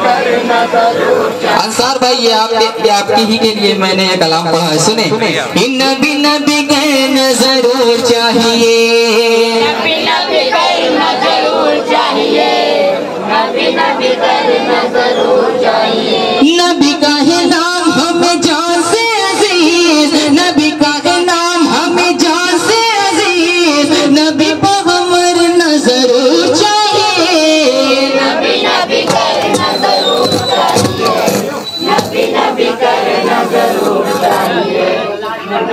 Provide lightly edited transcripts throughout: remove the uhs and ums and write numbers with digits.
انصار بھائی یہ آپ ہی کے لیے میں نے یہ کلام پڑھا ہے، سنیں۔ نبی نبی کہنا ضرور چاہیے، نبی نبی کرنا ضرور چاہیے، نبی نبی کرنا ضرور چاہیے۔ نبی کا ہے نام ہمیں جان سے عزیز، نبی کا ہے نام ہمیں جان سے عزیز، نبی پہ مرنا ضرور چاہیے، نبی نبی کرنا ضرور چاہیے، نبی نبی کرنا ضرور چاہیے، نبی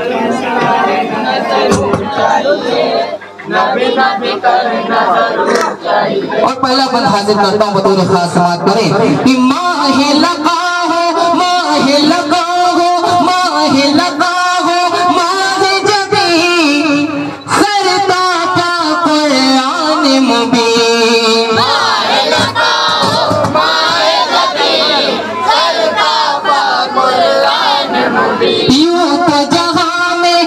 نبی کرنا ضرور چاہیے۔ اور پہلا بند حاضر کرتا ہوں بطور خاص سماعت کریں کہ ماہ لقا ہو، ماہ لقا ہو، ماہ لقا ہو، ماہ جبی سرتا پا قرآن مبین، ماہ لقا ہو، ماہ جبی سرتا پا قرآن مبین۔ یوں تو جہاں میں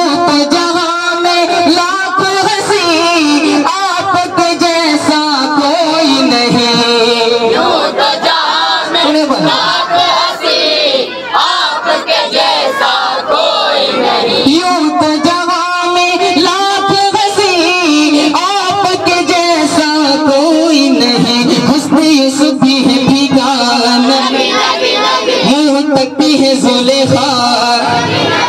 لاکھ ہنسی آپ کے جیسا کوئی نہیں، یوں تو جہاں میں لاکھ ہنسی آپ کے جیسا کوئی نہیں، یوں تو جہاں میں لاکھ ہنسی آپ کے جیسا کوئی نہیں، حسن یوسف بھی ہے بھیگا، نبی نبی نبی منہ تک بھی ہے زلیخا،